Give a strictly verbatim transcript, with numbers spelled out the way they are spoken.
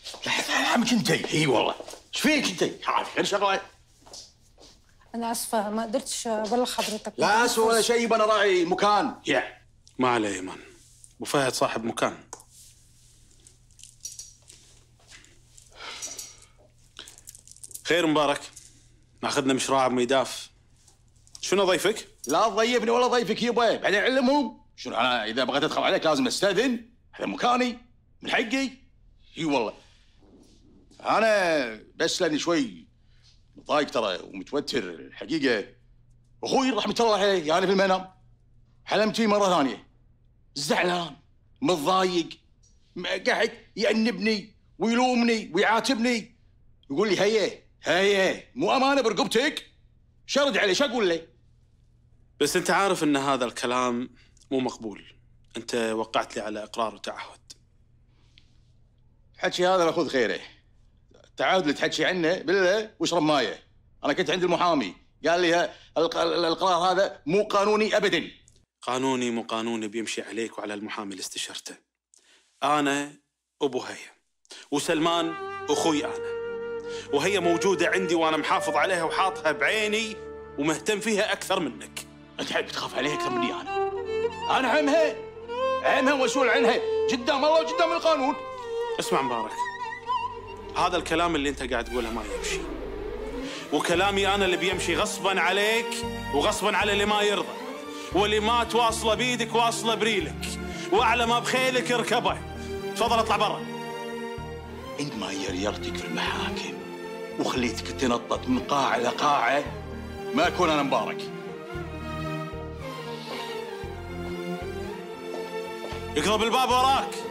عمك انتي. اي والله. ايش فيك انتي؟ عارف غير شغله. انا اسفه ما قدرتش ابلغ حضرتك. لا اسوء ولا شيء، انا راعي مكان. يا ما عليه ايمن، ابو فهد صاحب مكان. خير مبارك، ناخذنا مشراع بميداف. شنو ضيفك؟ لا تضيفني ولا ضيفك يبا، بعدين علمهم. شنو انا اذا بغيت ادخل عليك لازم استاذن؟ هذا مكاني من حقي. اي والله. انا بس لاني شوي مضايق ترى ومتوتر الحقيقه. اخوي رحمه الله عليه يعني في المنام حلمت فيه مره ثانيه، زعلان متضايق قاعد يأنبني ويلومني ويعاتبني، يقول لي هيا هيا مو امانه برقبتك، شرد عليه شو اقول له؟ بس انت عارف ان هذا الكلام مو مقبول، انت وقعت لي على اقرار وتعهد. حكي هذا لا خذ خيره، التعهد اللي تحكي عنه بالله واشرب مايه. انا كنت عند المحامي قال لي القرار هذا مو قانوني ابدا. قانوني مو قانوني بيمشي عليك وعلى المحامي اللي استشرته. انا ابو هيا وسلمان اخوي انا، وهي موجوده عندي وانا محافظ عليها وحاطها بعيني ومهتم فيها اكثر منك. انت حد بتخاف عليها اكثر مني انا؟ انا عمها عمها ومسؤول عنها قدام الله وقدام القانون. اسمع مبارك، هذا الكلام اللي انت قاعد تقوله ما يمشي، وكلامي انا اللي بيمشي غصبا عليك وغصبا على اللي ما يرضى، واللي ما تواصله بيدك واصله بريلك، واعلى ما بخيلك اركبه. تفضل اطلع برا. انت ما يريرتك في المحاكم وخليتك تنطط من قاعه لقاعه، ما اكون انا مبارك. يقرب الباب وراك.